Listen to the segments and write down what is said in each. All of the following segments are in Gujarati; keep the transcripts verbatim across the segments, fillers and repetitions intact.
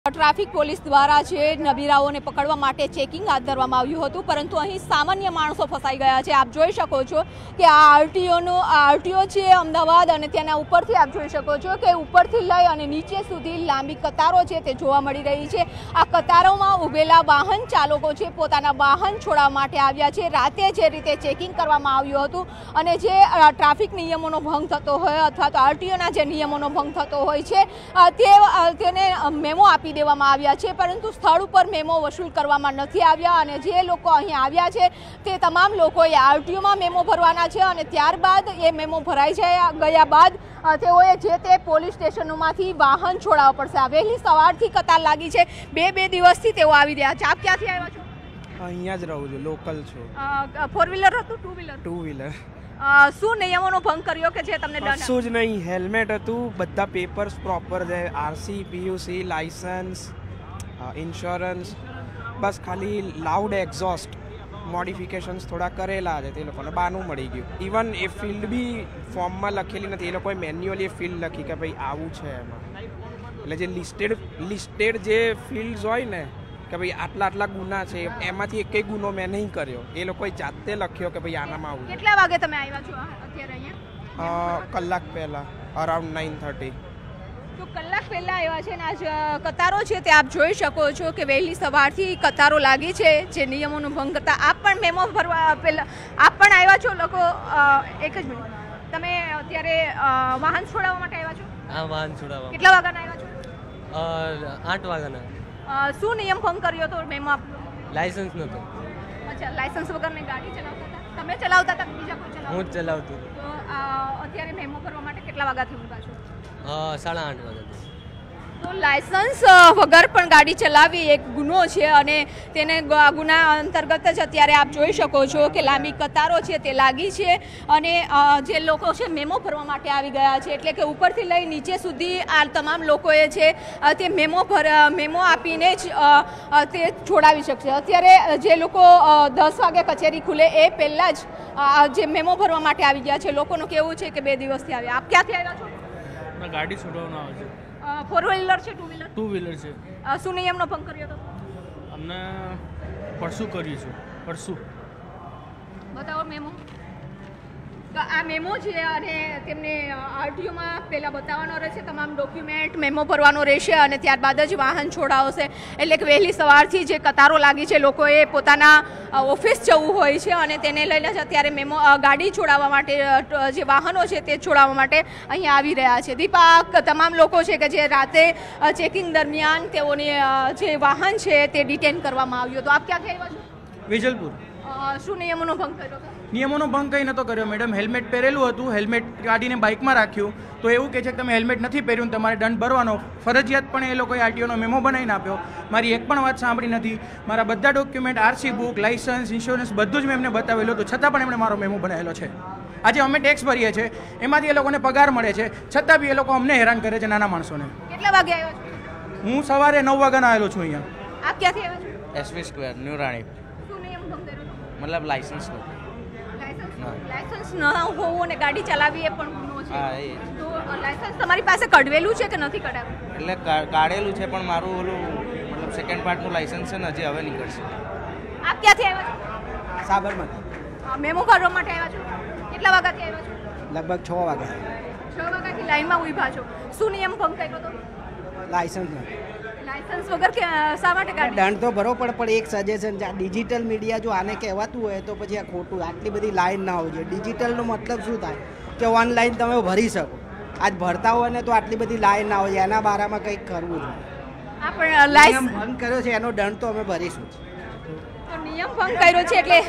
ટ્રાફિક પોલીસ દ્વારા છે નબીરાઓને પકડવા માટે ચેકિંગ હાથ ધરવામાં આવ્યું હતું, પરંતુ અહીં સામાન્ય માણસો ફસાઈ ગયા છે। આપ જોઈ શકો છો કે આ આરટીઓનો આ આરટીઓ છે અમદાવાદ, અને તેના ઉપરથી આપ જોઈ શકો છો કે ઉપરથી લઈ અને નીચે સુધી લાંબી કતારો છે તે જોવા મળી રહી છે। આ કતારોમાં ઊભેલા વાહન ચાલકો છે પોતાના વાહન છોડાવવા માટે આવ્યા છે। રાતે જે રીતે ચેકિંગ કરવામાં આવ્યું હતું અને જે ટ્રાફિક નિયમોનો ભંગ થતો હોય અથવા તો આરટીઓના જે નિયમોનો ભંગ થતો હોય છે તે તેને મેમો આપી દેવામાં આવ્યા છે, પરંતુ સ્થળ ઉપર મેમો વસૂલ કરવામાં નથી આવ્યા। અને જે લોકો અહીં આવ્યા છે તે તમામ લોકોએ આરટીઓમાં મેમો ભરવાના છે અને ત્યારબાદ એ મેમો ભરાઈ ગયા બાદ તેઓએ જે તે પોલીસ સ્ટેશનોમાંથી વાહન છોડાવવા પડશે। વહેલી સવારથી કતાર લાગી છે, બે બે દિવસથી તેઓ આવી રહ્યા છે। આપ ક્યાંથી આવ્યા છો? અહીંયા જ રહું છું, લોકલ છું। ફોર વ્હીલર હતું? Two wheeler? Two wheeler. શું નિયમોનો ભંગ કર્યો કે જે તમને દંડ? કશું જ નહીં, હેલ્મેટ હતું, બધા પેપર્સ પ્રોપર છે, આરસી, પીયુસી, લાઇસન્સ, ઇન્સ્યોરન્સ, બસ ખાલી લાઉડ એક્ઝોસ્ટ મોડિફિકેશન્સ થોડા કરેલા છે, તે લોકોને બાનું મળી ગયું। ઇવન એ ફિલ્ડ બી ફોર્મમાં લખેલી નથી, એ લોકોએ મેન્યુઅલી એ ફિલ્ડ લખી કે ભાઈ આવું છે એમાં, એટલે જે લિસ્ટેડ લિસ્ટેડ જે ફિલ્ડ્સ હોય ને કે ભાઈ આટલા આટલા ગુના છે, એમાંથી એકેય ગુનો મેં નહીં કર્યો, એ લોકોએ જાતે લખ્યો કે ભાઈ આનામાં આવું। કેટલા વાગે તમે આવ્યા છો અત્યારે અહીંયા? કલાક પહેલાં, અરાઉન્ડ નાઇન થર્ટી। તો કલાક પહેલાં આવ્યા છે ને આજ કતારો છે તે આપ જોઈ શકો છો કે વહેલી સવારથી કતારો લાગી છે જે નિયમોનો ભંગ કરતા। આપ પણ મેમો ભરવા પહેલાં આપ પણ આવ્યા છો લોકો? એક જ મિનિટ, તમે અત્યારે વાહન છોડાવવા માટે આવ્યા છો? હા, વાહન છોડાવવા। કેટલા વાગ્યાના આવ્યા છો? આઠ વાગ્યાના। શું નિયમ ભંગ કર્યો તો મેમો આપ? લાયસન્સ નહોતો। અચ્છા, લાયસન્સ વગરની ગાડી ચલાવતા હતા? તમે ચલાવતા હતા કે બીજા કોઈ ચલાવતા? હું જ ચલાવતો હતો। તો અત્યારે મેમો ભરવા માટે કેટલા વાગ્યાથી ઊભા છો? સાડા આઠ વાગ્યાથી। તો લાયસન્સ વગર પણ ગાડી ચલાવવી એક ગુનો છે અને તેને ગુના અંતર્ગત જ અત્યારે આપ જોઈ શકો છો કે લાંબી કતારો છે તે લાગી છે અને જે લોકો છે મેમો ભરવા માટે આવી ગયા છે, એટલે કે ઉપરથી લઈ નીચે સુધી આ તમામ લોકોએ છે તે મેમો ભર મેમો આપીને જ તે છોડાવી શકશે। અત્યારે જે લોકો દસ વાગે કચેરી ખુલે એ પહેલાં જ જે મેમો ભરવા માટે આવી ગયા છે, લોકોનું કહેવું છે કે બે દિવસથી આવ્યા। આપ ક્યાંથી આવ્યા છો? ગાડી છોડવાનો આવે છે। ફોર વ્હીલર છે? Two wheeler? ટુ વ્હીલર છે। શું નિયમનો ભંગ કર્યો હતો? અમને પરસું કર્યું છે, પરસું। બતાવો મેમો। તો આ મેમો છે અને તેમને આરટીઓમાં પહેલાં બતાવવાનો રહેશે, તમામ ડોક્યુમેન્ટ મેમો ભરવાનો રહેશે અને ત્યારબાદ જ વાહન છોડાવશે। એટલે કે વહેલી સવારથી જે કતારો લાગી છે, લોકોએ પોતાના ઓફિસ જવું હોય છે અને તેને લઈને જ અત્યારે મેમો ગાડી છોડાવવા માટે જે વાહનો છે તે છોડાવવા માટે અહીંયા આવી રહ્યા છે। દીપક, તમામ લોકો છે કે જે રાતે ચેકિંગ દરમિયાન તેઓની જે વાહન છે તે ડિટેન કરવામાં આવ્યું હતું। આપ ક્યાંથી આવ્યા છો? વિજલપુર। શું નિયમોનો ભંગ કર્યો હતો? નિયમોનો ભંગ કંઈ નહોતો કર્યો મેડમ, હેલ્મેટ પહેરેલું હતું, હેલ્મેટ ગાડીને બાઇકમાં રાખ્યું, તો એવું કહે છે કે તમે હેલ્મેટ નથી પહેર્યું, તમારે દંડ ભરવાનો ફરજિયાત પણ એ લોકોએ આરટીઓનો મેમો બનાવીને આપ્યો। મારી એક પણ વાત સાંભળી નથી, મારા બધા document, RC book, license, insurance બધું જ મેં એમને બતાવેલું હતું, છતાં પણ એમણે મારો મેમો બનાવેલો છે। આજે અમે ટેક્સ ભરીએ છીએ, એમાંથી એ લોકોને પગાર મળે છે, છતાં બી એ લોકો અમને હેરાન કરે છે, નાના માણસોને। કેટલા વાગે આવ્યા છો? હું સવારે નવ વાગ્યાના આવેલો છું અહીંયા। આપ ક્યાંથી આવ્યા છો? SV square, new Rani. શું નિયમ ભંગ કર્યો હતો? મતલબ લાઇસન્સ નો, લાયસન્સ ન હોવું અને ગાડી ચલાવવી એ પણ ગુનો છે। હા, એ તો લાયસન્સ તમારી પાસે કઢવેલું છે કે નથી કઢાવ્યું? એટલે કા- કાઢેલું છે, પણ મારું ઓલું મતલબ સેકન્ડ પાર્ટનું લાઇસન્સ છે ને, હજી હવે નીકળશે। આપ ક્યાંથી આવ્યા છો? સાબરમતી। મેમો ભરવા માટે આવ્યા છો? કેટલા વાગ્યાથી આવ્યા છો? લગભગ છ વાગ્યા। છ વાગ્યાથી લાઈનમાં ઊભા છો। શું નિયમ ભંગ કર્યો હતો? લાયસન્સ નથી, લાયસન્સ વગર કે શા માટે ગાડી? દંડ તો ભરવો પડે, પણ એક સજેશન છે, આ ડિજિટલ મીડિયા જો આને કહેવાતું હોય તો પછી આ ખોટું, આટલી બધી લાઈન ના હોવી જોઈએ। ડિજિટલનો મતલબ શું થાય કે ઓનલાઈન તમે ભરી શકો, આજ ભરતા હોય ને તો આટલી બધી લાઈન ના હોય, એના બારામાં કંઈક કરવું જોઈએ। આપણે નિયમ લાયસન્સ ભંગ કર્યો છે એનો દંડ તો અમે ભરીશું જ। તો નિયમ ભંગ કર્યો છે એટલે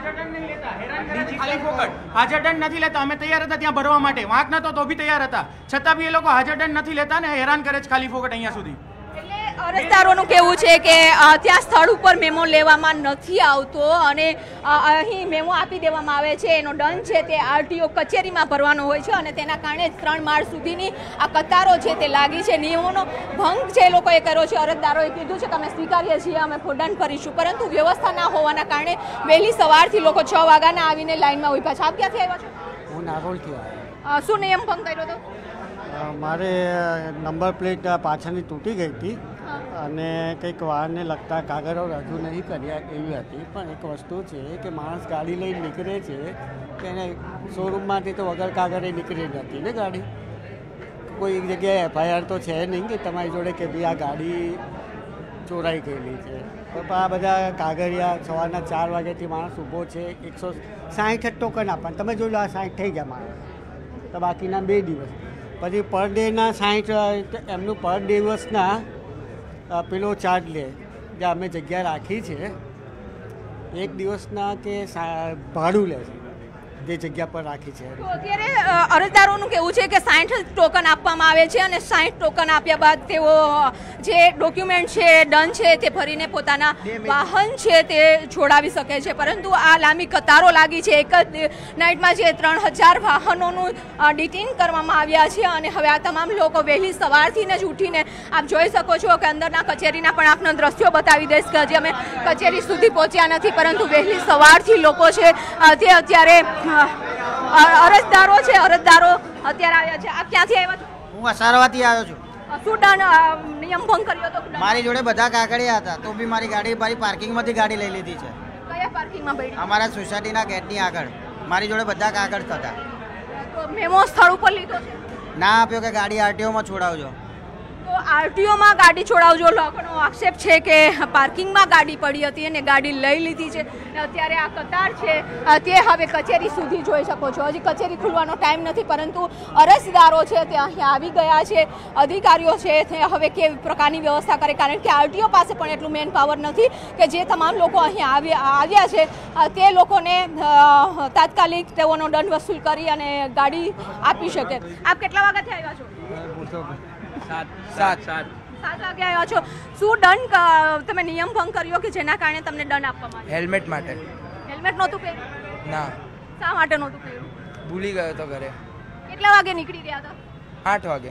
ખાલી ફોકટ હાજર દંડ નથી લેતા, અમે તૈયાર હતા ત્યાં ભરવા માટે, વાંક નતો તો બી તૈયાર હતા, છતાં બી એ લોકો હાજર દંડ નથી લેતા ને હેરાન કરે છે ખાલી ફોકટ અહીંયા સુધી। એટલે અરજદારોનું કહેવું છે કે ત્યાં સ્થળ ઉપર મેમો લેવામાં નથી આવતો અને અહીં મેમો આપી દેવામાં આવે છે, એનો દંડ છે તે આરટીઓ કચેરીમાં ભરવાનો હોય છે અને તેના કારણે ત્રણ માળ સુધીની આ કતારો છે તે લાગી છે। નિયમોનો ભંગ જે લોકોએ કર્યો છે, અરજદારોએ કીધું છે કે અમે સ્વીકારીએ છીએ, અમે દંડ ભરીશું, પરંતુ વ્યવસ્થા ના હોવાના કારણે વહેલી સવારથી લોકો છ વાગ્યાના આવીને લાઈનમાં ઊભા છે। આપ ક્યાંથી આવ્યા છો? હું નારોલથી આવ્યો। શું નિયમ ભંગ કર્યો હતો? મારે નંબર પ્લેટ પાછળની તૂટી ગઈ હતી અને કંઈક વાહનને લગતા કાગળો રજૂ નહીં કર્યા એવી હતી. પણ એક વસ્તુ છે કે માણસ ગાડી લઈને નીકળે છે કે એને શોરૂમમાંથી તો વગર કાગળે નીકળી નથી ને ગાડી. કોઈ એક જગ્યાએ એફઆઈઆર તો છે નહીં કે તમારી જોડે કે ભાઈ આ ગાડી ચોરાઈ ગયેલી છે. પણ આ બધા કાગળિયા સવારના ચાર વાગ્યાથી માણસ ઊભો છે, એકસો સાઠ ટોકન આપવાનું. તમે જોઈ લો આ સાઠ થઈ ગયા માણસ, તો બાકીના બે દિવસ પછી પર ડેના સાઠ એમનું પર દિવસના પેલો ચાર્જ લે જે અમે જગ્યા રાખી છે એક દિવસના કે ભાડું લે છે જે જગ્યા પર રાખી છે. તો અત્યારે અરજદારોનું કેવું છે કે સાઠ ટોકન આપવામાં આવે છે અને સાઠ ટોકન આપ્યા બાદ તેઓ જે ડોક્યુમેન્ટ છે ડન છે તે ભરીને પોતાના વાહન છે તે છોડાવી શકે છે. પરંતુ આ લાંબી કતારો લાગી છે. એક જ નાઇટમાં જે ત્રણ હજાર વાહનોનું ડિટેન કરવામાં આવ્યા છે અને હવે આ તમામ લોકો વહેલી સવારથી જ ઉઠીને આપ જોઈ શકો છો કે અંદરના કચેરીના પણ આપના દ્રશ્યો બતાવી દઈશ કે હજી અમે કચેરી સુધી પહોંચ્યા નથી, પરંતુ વહેલી સવારથી લોકો છે તે અત્યારે અરજદારો છે અરજદારો અત્યારે આવ્યા છે. આપ ક્યાંથી આવ્યા છો? હું અસારવાથી આવ્યો છું. શું દંડ નિયમ ભંગ કર્યો તો? મારી જોડે બધા કાગળિયા હતા તો બી મારી ગાડી મારી પાર્કિંગમાંથી ગાડી લઈ લીધી છે. કયા પાર્કિંગમાં પડી? અમારા સોસાયટીના ગેટની આગળ મારી જોડે બધા કાગળ હતા. તો મેમો સ્થળ ઉપર લીધો છે? ના આપ્યો કે ગાડી આરટીઓમાં છોડાવજો. તો આરટીઓમાં ગાડી છોડાવજો. લોકોનો આક્ષેપ છે કે પાર્કિંગમાં ગાડી પડી હતી અને ગાડી લઈ લીધી છે. અત્યારે આ કતાર છે તે હવે કચેરી સુધી જોઈ શકો છો. હજી કચેરી ખુલવાનો ટાઈમ નથી, પરંતુ અરજદારો છે તે અહીં આવી ગયા છે. અધિકારીઓ છે તે હવે કેવી પ્રકારની વ્યવસ્થા કરે, કારણ કે આરટીઓ પાસે પણ એટલું મેન પાવર નથી કે જે તમામ લોકો અહીં આવ્યા આવ્યા છે તે લોકોને તાત્કાલિક તેઓનો દંડ વસૂલ કરી અને ગાડી આપી શકે. આપ કેટલા વાગ્યાથી આવ્યા છો? સાત સાત સાત સાત વાગે આવ્યા છો. શું દંડ તમે નિયમ ભંગ કર્યો કે જેના કારણે તમને દંડ આપવામાં આવ્યો? હેલ્મેટ માટે. હેલ્મેટ નહોતું પહેર્યું? ના. શા માટે નહોતું પહેર્યું? ભૂલી ગયો તો ઘરે. કેટલા વાગે નીકળી રહ્યા હતા? આઠ વાગે.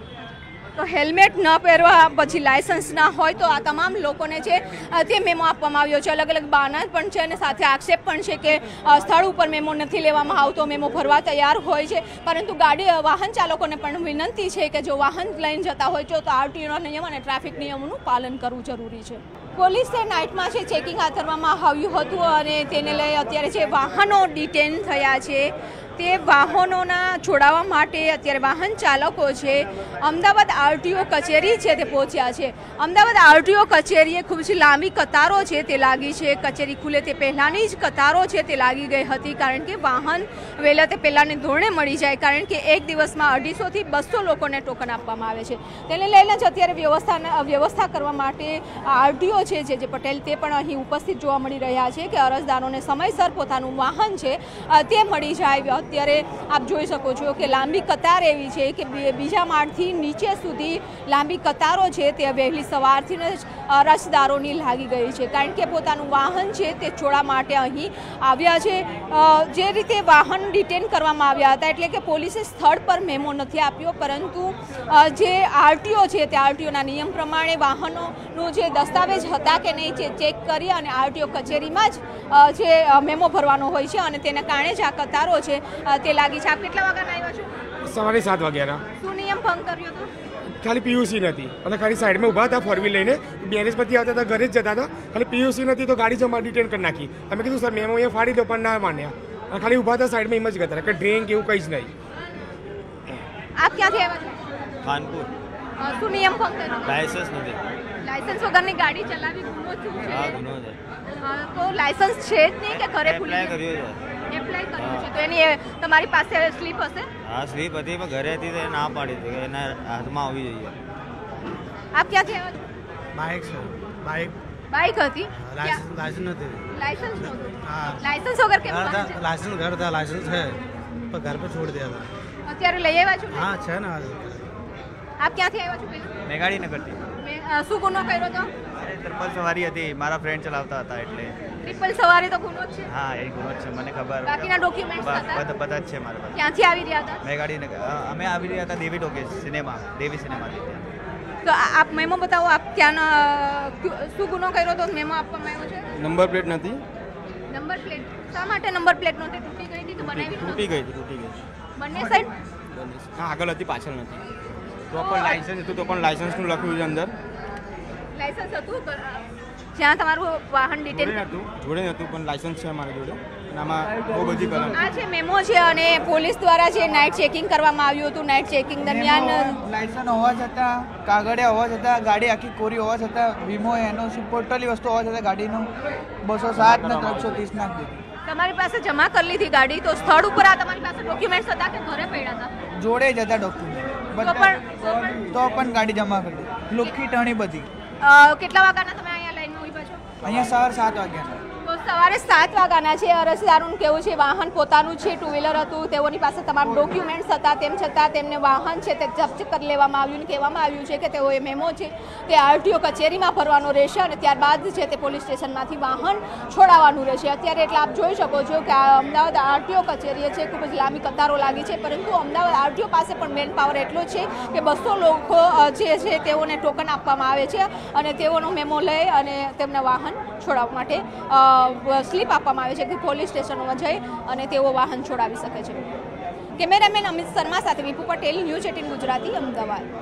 તો હેલ્મેટ ન પહેરવા પછી લાયસન્સ ના હોય તો આ તમામ લોકોને છે તે મેમો આપવામાં આવ્યો છે. અલગ અલગ બહાના પણ છે અને સાથે આક્ષેપ પણ છે કે સ્થળ ઉપર મેમો નથી લેવામાં આવતો. મેમો ભરવા તૈયાર હોય છે, પરંતુ ગાડી વાહન ચાલકોને પણ વિનંતી છે કે જો વાહન લઈને જતા હોય તો આરટીઓના નિયમ અને ટ્રાફિક નિયમોનું પાલન કરવું જરૂરી છે. પોલીસે નાઇટમાં છે ચેકિંગ હાથ ધરવામાં આવ્યું હતું અને તેને લઈ અત્યારે જે વાહનો ડિટેન થયા છે તે વાહનોના છોડાવવા માટે અત્યારે વાહન ચાલકો છે અમદાવાદ આરટીઓ કચેરી છે તે પહોંચ્યા છે. અમદાવાદ આરટીઓ કચેરીએ ખૂબ જ લાંબી કતારો છે તે લાગી છે. કચેરી ખુલે તે પહેલાંની જ કતારો છે તે લાગી ગઈ હતી, કારણ કે વાહન વહેલા તે પહેલાંને ધોરણે મળી જાય, કારણ કે એક દિવસમાં અઢીસોથી બસો લોકોને ટોકન આપવામાં આવે છે. તેને લઈને જ અત્યારે વ્યવસ્થા વ્યવસ્થા કરવા માટે આરટીઓ છે જે જે પટેલ તે પણ અહીં ઉપસ્થિત જોવા મળી રહ્યા છે કે અરજદારોને સમયસર પોતાનું વાહન છે તે મળી જાય. અત્યારે આપ જોઈ શકો છો કે લાંબી કતાર એવી છે કે બીજા માળથી નીચે સુધી લાંબી કતારો છે તે વહેલી સવારથી જ અરજદારોની લાગી ગઈ છે, કારણ કે પોતાનું વાહન છે તે છોડવા માટે અહીં આવ્યા છે. જે રીતે વાહન ડિટેન કરવામાં આવ્યા હતા એટલે કે પોલીસે સ્થળ પર મેમો નથી આપ્યો, પરંતુ જે આરટીઓ છે તે આરટીઓના નિયમ પ્રમાણે વાહનોનું જે દસ્તાવેજ હતા કે નહીં તે ચેક કરી અને આરટીઓ કચેરીમાં જ જે મેમો ભરવાનો હોય છે અને તેના કારણે જ આ કતારો છે તે લાગી છે. આપ કેટલા વાગ્યાના આવ્યા છો? સવારે સાત વાગ્યાના. શું નિયમ ભંગ કર્યો હતો? ખાલી પીયુસી નથી અને ખાલી સાઈડમાં ઊભા હતા ફોર વ્હીલ લઈને, બેરેજ પરથી આવતા હતા, ઘરે જ જતા હતા. ખાલી પીયુસી નથી તો ગાડી જમા ડિટેન કરી નાખી. અમે કીધું સર મેમો અહીંયા ફાડી દો, પણ ના માન્યા અને ખાલી ઊભા હતા સાઈડમાં એમ જ ગયા કે ડ્રિંક એવું કંઈ જ નહીં. આપ ક્યાંથી આવ્યા છો? ખાનપુર. શું નિયમ ભંગ કર્યો? લાયસન્સ નથી. લાયસન્સ વગરની ગાડી ચલાવી ગુનો શું છે? હા ગુનો છે. તો લાયસન્સ છે જ નહીં કે ઘરે ભૂલી એપ્લાય કર્યો છે. એપ્લાય કર્યું છે તો એની તમારી પાસે સ્લીપ હશે? હા સ્લીપ હતી પણ ઘરે હતી તો ના પાડી હતી કે એના હાથમાં આવવી જોઈએ. આપ ક્યાંથી આવ્યા છો? બાઇક છે બાઇક બાઇક હતી? લાયસન્સ નથી. લાયસન્સ નહોતું? હા લાયસન્સ વગર કેમ વાહન છે? લાયસન્સ ઘર था लाइसेंस है पर घर पे छोड़ दिया था. અત્યારે લઈ આવ્યા છો? हाँ છે ना. આપ ક્યાંથી આવ્યા છો પહેલા? મેં ગાડી ન કરતી. શું ગુનો કર્યો તો? ટ્રિપલ સવારી હતી, મારા ફ્રેન્ડ ચલાવતા હતા એટલે. ટ્રિપલ સવારી તો ગુનો જ છે? હા એ ગુનો છે, મને ખબર. બાકીના ડોક્યુમેન્ટ્સ હતા? બધા બધા જ છે મારા પાસે. ક્યાંથી આવી રહ્યા હતા? મેં ગાડી ન અમે આવી રહ્યા હતા દેવી ટોકીઝ સિનેમા, દેવી સિનેમાથી. તો આપ મેમો બતાવો, આપ ક્યાંના શું ગુનો કર્યો તો મેમો આપવામાં આવ્યો છે? નંબર પ્લેટ નથી. નંબર પ્લેટ શા માટે નંબર પ્લેટ નહોતી? તૂટી ગઈ હતી તો બનાવી તૂટી ગઈ હતી તૂટી ગઈ બંને સાઈડ? હા આગળ હતી પાછળ નથી. પ્રોપર લાયસન્સ હતું તો પણ લાયસન્સનું લખ્યું છે અંદર. લાયસન્સ હતું જ્યાં તમારું વાહન ડિટેન હતું જોડે હતું પણ લાયસન્સ છે મારી જોડે અને આમાં બહુ બધી કલમ આ છે મેમો છે અને પોલીસ દ્વારા જે નાઇટ ચેકિંગ કરવામાં આવ્યું હતું નાઇટ ચેકિંગ દરમિયાન લાયસન્સ હોવા છતાં કાગળિયા હોવા છતાં ગાડી આખી કોરી હોવા છતાં વીમો એનઓસી ટોટલી વસ્તુ હોવા છતાં ગાડીનું બસો સાત ને ત્રણસો ત્રીસ નાખી દીધું. તમારી પાસે જમા કરી લીધી ગાડી તો સ્થળ ઉપર આ તમારી પાસે ડોક્યુમેન્ટ્સ હતા કે ઘરે પડ્યા હતા? જોડે જ હતા ડોક્યુમેન્ટ તો પણ તો પણ તો પણ ગાડી જમા કરી દીધી લુખી ટણી બધી. અ, કેટલા વાગ્યાના તમે અહીંયા લાઈનમાં ઉભા છો? અહીંયા સવાર સાત વાગ્યા તો સવારે સાત વાગ્યાના છે. અરજદારનું કેવું છે વાહન પોતાનું છે, ટુ વ્હીલર હતું, તેઓની પાસે તમામ ડોક્યુમેન્ટ્સ હતા, તેમ છતાં તેમને વાહન છે તે જપ્ત કરી લેવામાં આવ્યું અને કહેવામાં આવ્યું છે કે તેઓએ મેમો છે તે આરટીઓ કચેરીમાં ભરવાનો રહેશે અને ત્યારબાદ છે તે પોલીસ સ્ટેશનમાંથી વાહન છોડાવવાનું રહેશે. અત્યારે એટલે આપ જોઈ શકો છો કે આ અમદાવાદ આરટીઓ કચેરીએ છે ખૂબ જ લાંબી કતારો લાગી છે, પરંતુ અમદાવાદ આરટીઓ પાસે પણ મેન પાવર એટલો છે કે બસો લોકો જે છે તેઓને ટોકન આપવામાં આવે છે અને તેઓનો મેમો લઈ અને તેમને વાહન છોડાવવા માટે સ્લીપ આપવામાં આવે છે કે પોલીસ સ્ટેશનોમાં જઈ અને તેઓ વાહન છોડાવી શકે છે. કેમેરામેન અમિત શર્મા સાથે વિપુ પટેલ, ન્યૂઝ એટીન ગુજરાતી, અમદાવાદ.